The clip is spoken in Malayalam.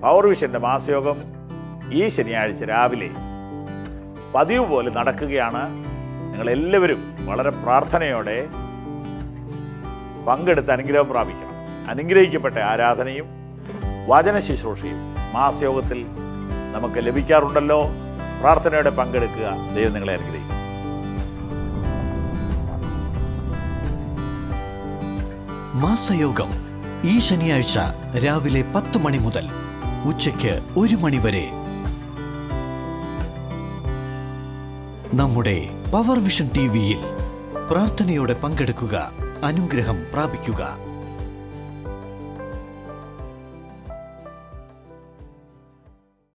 പവർവിഷൻ്റെ മാസയോഗം ഈ ശനിയാഴ്ച രാവിലെ പതിവ് പോലെ നടക്കുകയാണ്. നിങ്ങളെല്ലാവരും വളരെ പ്രാർത്ഥനയോടെ പങ്കെടുത്ത് അനുഗ്രഹം പ്രാപിക്കണം. അനുഗ്രഹിക്കപ്പെട്ട ആരാധനയും വചന ശുശ്രൂഷയും മാസയോഗത്തിൽ നമുക്ക് ലഭിക്കാറുണ്ടല്ലോ. പ്രാർത്ഥനയോടെ പങ്കെടുക്കുക. ദൈവം നിങ്ങളെ അനുഗ്രഹിക്കും. മാസയോഗം ഈ ശനിയാഴ്ച രാവിലെ 10 മണി മുതൽ ഉച്ചയ്ക്ക് 1 മണി വരെ നമ്മുടെ പവർവിഷൻ ടിവിയിൽ പ്രാർത്ഥനയോടെ പങ്കെടുക്കുക, അനുഗ്രഹം പ്രാപിക്കുക.